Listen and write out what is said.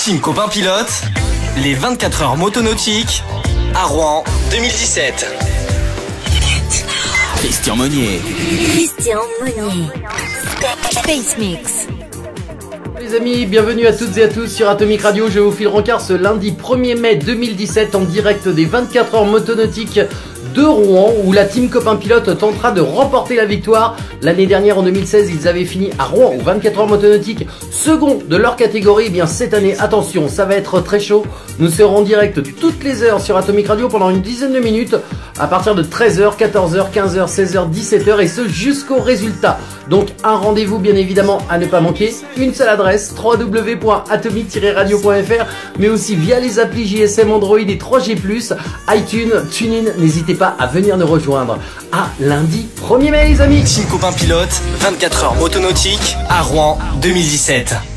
Team Copain Pilote, les 24 heures motonautiques à Rouen 2017. Christian Monnier. Space Mix. Les amis, bienvenue à toutes et à tous sur Atomic Radio. Je vous file rencard ce lundi 1er mai 2017 en direct des 24 heures motonautiques de Rouen où la team Copain Pilote tentera de remporter la victoire. L'année dernière en 2016 ils avaient fini à Rouen aux 24 heures motonautiques second de leur catégorie. Et bien cette année, attention, ça va être très chaud. Nous serons en direct toutes les heures sur Atomic Radio pendant une dizaine de minutes à partir de 13h, 14h, 15h, 16h, 17h et ce jusqu'au résultat. Donc un rendez-vous bien évidemment à ne pas manquer. Une seule adresse, www.atomic-radio.fr, mais aussi via les applis GSM Android et 3G+, iTunes, TuneIn. N'hésitez pas à venir nous rejoindre. À lundi 1er mai les amis. Team Copain Pilote, 24 heures motonautiques à Rouen 2017.